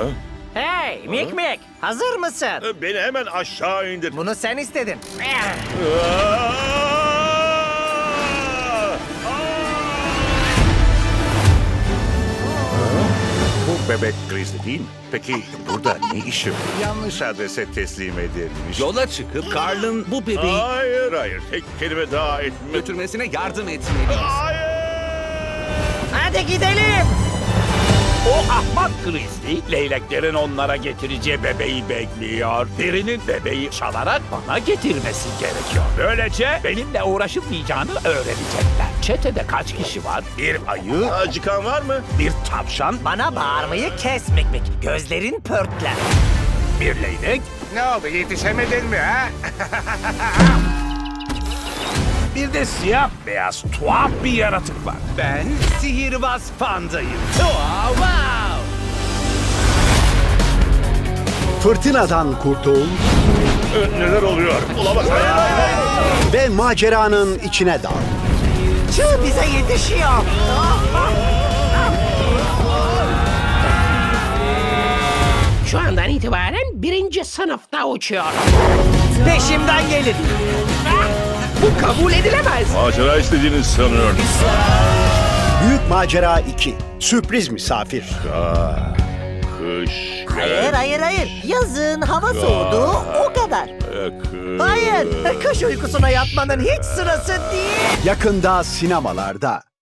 Hey Mik Mik, hazır mısın? Beni hemen aşağı indir. Bunu sen istedin. Bu bebek Grizzly değil mi? Peki burada ne işi var? Yanlış adrese teslim edilmiş. Yola çıkıp Carl'ın bu bebeği Hayır. Tek kelime daha etme. götürmesine yardım etmeliyiz. Hayır. Hadi gidelim. O ahmak Grizzly, leyleklerin onlara getireceği bebeği bekliyor. Birinin bebeği çalarak bana getirmesi gerekiyor. Böylece benimle uğraşılmayacağını öğrenecekler. Çetede kaç kişi var? Bir ayı, Acıkan var mı? bir tavşan, Bana bağırmayı kes Mik Mik. Gözlerin pörtler. bir leylek, Ne oldu, yetişemedin mi ha? bir de siyah beyaz tuhaf bir yaratık var. Ben sihirbaz pandayım. Wow! Fırtınadan kurtul Neler oluyor? Olamaz. Hayır. ve maceranın içine dal. Çığ bize yetişiyor. Şu andan itibaren 1. sınıfta uçuyorum. Peşimden gelin. Bu kabul edilemez. Macera istediğinizi sanıyorum. Büyük Macera 2. Sürpriz misafir. Kış. Hayır. Yazın hava soğudu, o kadar. Kış. Hayır, kış uykusuna yatmanın hiç sırası değil. Yakında sinemalarda.